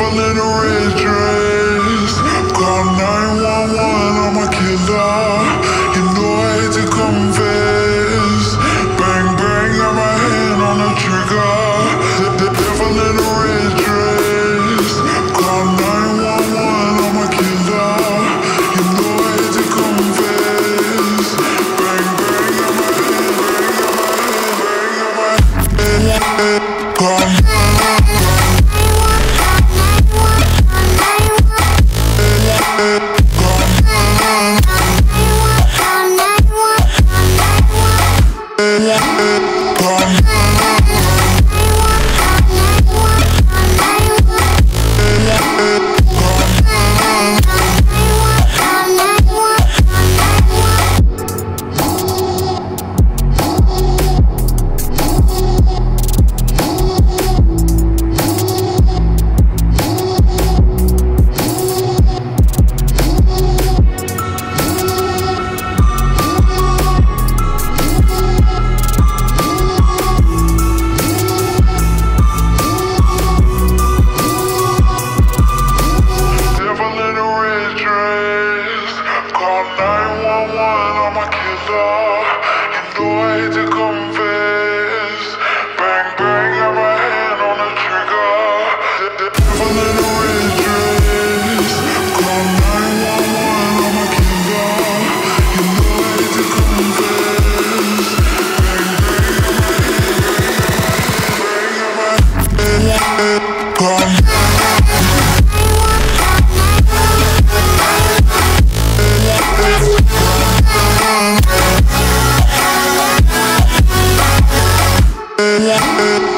devil in a red dress. Call 911, I'm a killer. You know I hate to confess. Bang, bang, got my hand on the trigger. The devil in a red dress. Call 911, I'm a killer. You know I hate to confess. Bang, bang, got my hand, bang, got my hand. Call Yeah.